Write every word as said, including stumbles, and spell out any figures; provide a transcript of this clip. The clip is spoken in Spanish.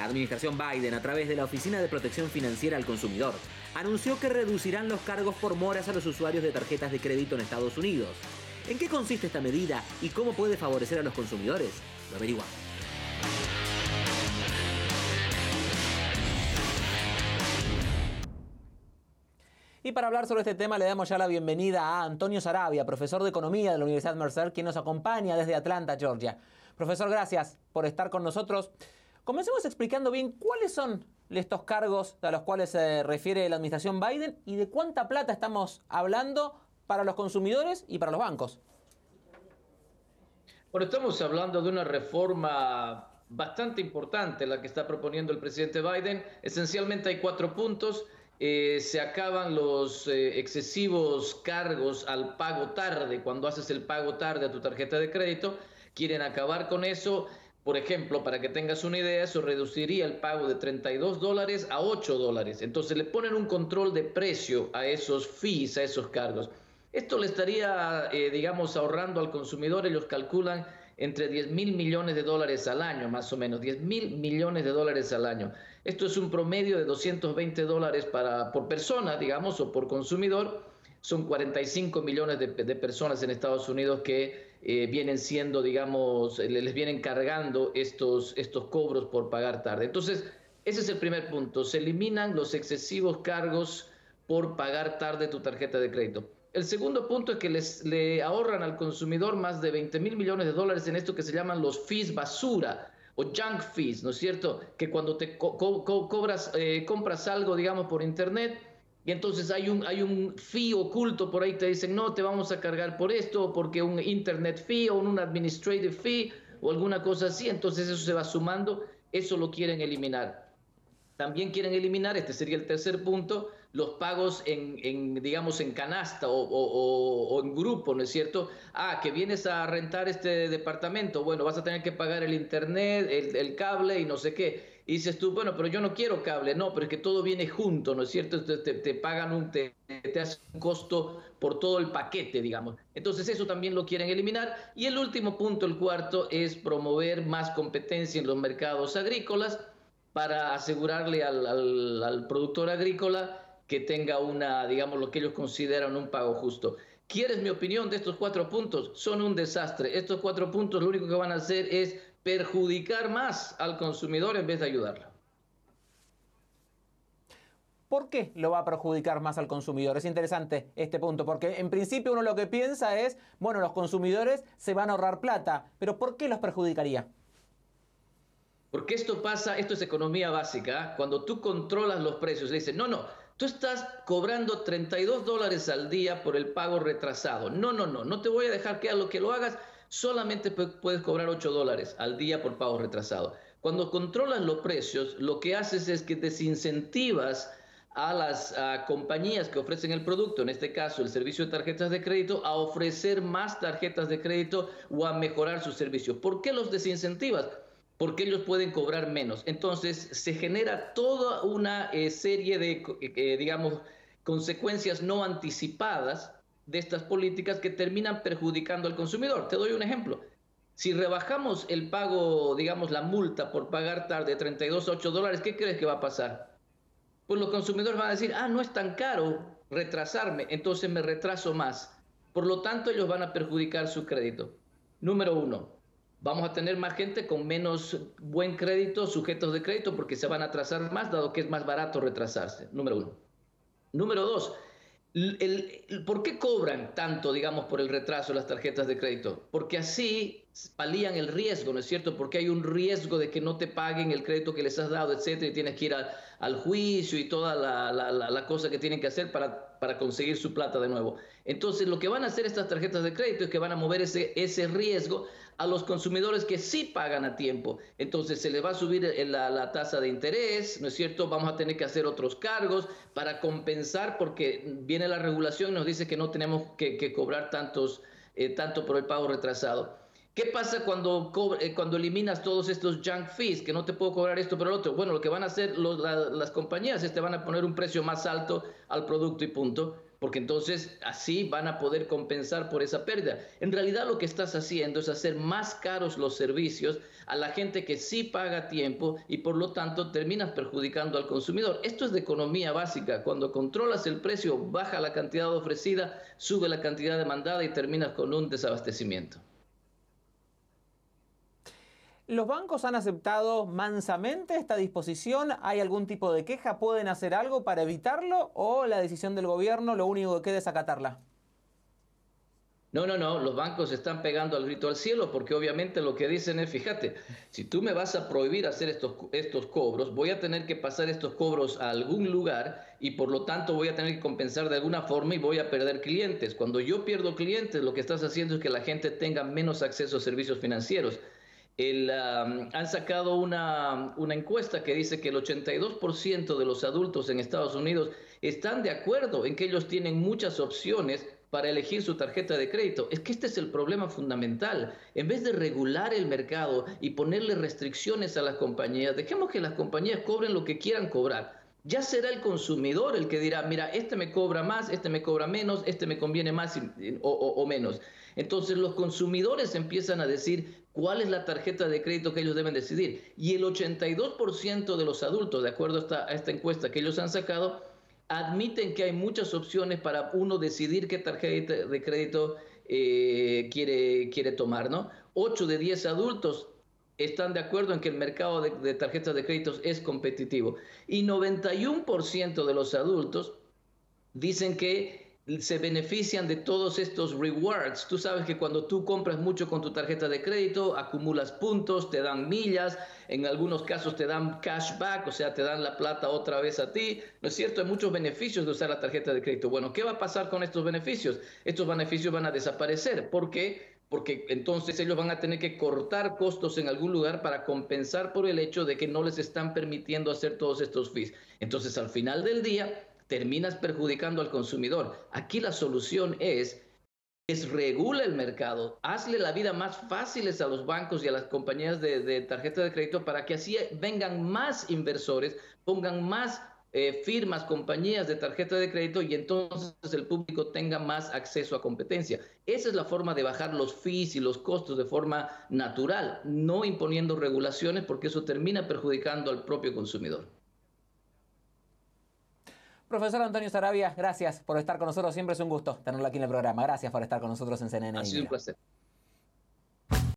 La administración Biden, a través de la Oficina de Protección Financiera al Consumidor, anunció que reducirán los cargos por moras a los usuarios de tarjetas de crédito en Estados Unidos. ¿En qué consiste esta medida y cómo puede favorecer a los consumidores? Lo averiguamos. Y para hablar sobre este tema le damos ya la bienvenida a Antonio Sarabia, profesor de Economía de la Universidad Mercer, quien nos acompaña desde Atlanta, Georgia. Profesor, gracias por estar con nosotros. Comencemos explicando bien cuáles son estos cargos a los cuales se refiere la administración Biden y de cuánta plata estamos hablando para los consumidores y para los bancos. Bueno, estamos hablando de una reforma bastante importante la que está proponiendo el presidente Biden. Esencialmente hay cuatro puntos. Eh, se acaban los eh, excesivos cargos al pago tarde, cuando haces el pago tarde a tu tarjeta de crédito. Quieren acabar con eso. Por ejemplo, para que tengas una idea, eso reduciría el pago de treinta y dos dólares a ocho dólares. Entonces le ponen un control de precio a esos fees, a esos cargos. Esto le estaría, eh, digamos, ahorrando al consumidor. Ellos calculan entre diez mil millones de dólares al año, más o menos, diez mil millones de dólares al año. Esto es un promedio de doscientos veinte dólares para, por persona, digamos, o por consumidor. Son cuarenta y cinco millones de, de personas en Estados Unidos que eh, vienen siendo, digamos, les vienen cargando estos, estos cobros por pagar tarde. Entonces, ese es el primer punto. Se eliminan los excesivos cargos por pagar tarde tu tarjeta de crédito. El segundo punto es que les, le ahorran al consumidor más de veinte mil millones de dólares en esto que se llaman los fees basura o junk fees, ¿no es cierto? Que cuando te co co cobras, eh, compras algo, digamos, por internet, y entonces hay un, hay un fee oculto por ahí, te dicen, no, te vamos a cargar por esto, porque un internet fee o un administrative fee o alguna cosa así, entonces eso se va sumando, eso lo quieren eliminar. También quieren eliminar, este sería el tercer punto, los pagos en, en digamos, en canasta o, o, o en grupo, ¿no es cierto? Ah, que vienes a rentar este departamento, bueno, vas a tener que pagar el internet, el, el cable y no sé qué. Y dices tú, bueno, pero yo no quiero cable, no, pero es que todo viene junto, ¿no es cierto? Te, te, te pagan un, te, te hacen un costo por todo el paquete, digamos. Entonces eso también lo quieren eliminar. Y el último punto, el cuarto, es promover más competencia en los mercados agrícolas, para asegurarle al, al, al productor agrícola que tenga una, digamos, lo que ellos consideran un pago justo. ¿Quieres mi opinión de estos cuatro puntos? Son un desastre. Estos cuatro puntos lo único que van a hacer es perjudicar más al consumidor en vez de ayudarlo. ¿Por qué lo va a perjudicar más al consumidor? Es interesante este punto, porque en principio uno lo que piensa es, bueno, los consumidores se van a ahorrar plata, pero ¿por qué los perjudicaría? Porque esto pasa, esto es economía básica, ¿eh? Cuando tú controlas los precios, le dicen, no, no, tú estás cobrando treinta y dos dólares al día por el pago retrasado. No, no, no, no te voy a dejar que a lo que lo hagas, solamente puedes cobrar ocho dólares al día por pago retrasado. Cuando controlas los precios, lo que haces es que desincentivas a las a compañías que ofrecen el producto, en este caso el servicio de tarjetas de crédito, a ofrecer más tarjetas de crédito o a mejorar sus servicios. ¿Por qué los desincentivas? Porque ellos pueden cobrar menos. Entonces se genera toda una eh, serie de, eh, digamos, consecuencias no anticipadas de estas políticas que terminan perjudicando al consumidor. Te doy un ejemplo. Si rebajamos el pago, digamos, la multa por pagar tarde de treinta y dos a ocho dólares, ¿qué crees que va a pasar? Pues los consumidores van a decir, ah, no es tan caro retrasarme, entonces me retraso más. Por lo tanto, ellos van a perjudicar su crédito. Número uno. Vamos a tener más gente con menos buen crédito, sujetos de crédito, porque se van a atrasar más, dado que es más barato retrasarse. Número uno. Número dos, el, el, ¿por qué cobran tanto, digamos, por el retraso las tarjetas de crédito? Porque así palían el riesgo, ¿no es cierto? Porque hay un riesgo de que no te paguen el crédito que les has dado, etcétera, y tienes que ir a, al juicio y toda la, la, la, la cosa que tienen que hacer para, para conseguir su plata de nuevo. Entonces, lo que van a hacer estas tarjetas de crédito es que van a mover ese, ese riesgo a los consumidores que sí pagan a tiempo. Entonces, se les va a subir la, la tasa de interés, ¿no es cierto? Vamos a tener que hacer otros cargos para compensar, porque viene la regulación y nos dice que no tenemos que, que cobrar tantos, eh, tanto por el pago retrasado. ¿Qué pasa cuando, eh, cuando eliminas todos estos junk fees, que no te puedo cobrar esto pero el otro? Bueno, lo que van a hacer los, la, las compañías es te van a poner un precio más alto al producto y punto, porque entonces así van a poder compensar por esa pérdida. En realidad lo que estás haciendo es hacer más caros los servicios a la gente que sí paga a tiempo y por lo tanto terminas perjudicando al consumidor. Esto es de economía básica. Cuando controlas el precio, baja la cantidad ofrecida, sube la cantidad demandada y terminas con un desabastecimiento. ¿Los bancos han aceptado mansamente esta disposición? ¿Hay algún tipo de queja? ¿Pueden hacer algo para evitarlo? ¿O la decisión del gobierno lo único que queda es acatarla? No, no, no, los bancos están pegando al grito al cielo porque obviamente lo que dicen es, fíjate, si tú me vas a prohibir hacer estos, estos cobros, voy a tener que pasar estos cobros a algún lugar y por lo tanto voy a tener que compensar de alguna forma y voy a perder clientes. Cuando yo pierdo clientes, lo que estás haciendo es que la gente tenga menos acceso a servicios financieros. El, um, han sacado una, una encuesta que dice que el ochenta y dos por ciento de los adultos en Estados Unidos están de acuerdo en que ellos tienen muchas opciones para elegir su tarjeta de crédito. Es que este es el problema fundamental. En vez de regular el mercado y ponerle restricciones a las compañías, dejemos que las compañías cobren lo que quieran cobrar. Ya será el consumidor el que dirá, mira, este me cobra más, este me cobra menos, este me conviene más o, o, o menos. Entonces los consumidores empiezan a decir cuál es la tarjeta de crédito que ellos deben decidir. Y el ochenta y dos por ciento de los adultos, de acuerdo a esta, a esta encuesta que ellos han sacado, admiten que hay muchas opciones para uno decidir qué tarjeta de crédito eh, quiere, quiere tomar, ¿no? ocho de diez adultos están de acuerdo en que el mercado de, de tarjetas de créditos es competitivo. Y noventa y uno por ciento de los adultos dicen que se benefician de todos estos rewards. Tú sabes que cuando tú compras mucho con tu tarjeta de crédito, acumulas puntos, te dan millas, en algunos casos te dan cashback, o sea, te dan la plata otra vez a ti. ¿No es cierto? Hay muchos beneficios de usar la tarjeta de crédito. Bueno, ¿qué va a pasar con estos beneficios? Estos beneficios van a desaparecer. ¿Por qué? Porque entonces ellos van a tener que cortar costos en algún lugar para compensar por el hecho de que no les están permitiendo hacer todos estos fees. Entonces, al final del día, terminas perjudicando al consumidor. Aquí la solución es, es regula el mercado, hazle la vida más fáciles a los bancos y a las compañías de, de tarjeta de crédito para que así vengan más inversores, pongan más eh, firmas, compañías de tarjeta de crédito y entonces el público tenga más acceso a competencia. Esa es la forma de bajar los fees y los costos de forma natural, no imponiendo regulaciones porque eso termina perjudicando al propio consumidor. Profesor Antonio Saravia, gracias por estar con nosotros. Siempre es un gusto tenerlo aquí en el programa. Gracias por estar con nosotros en C N N. Ha sido un placer.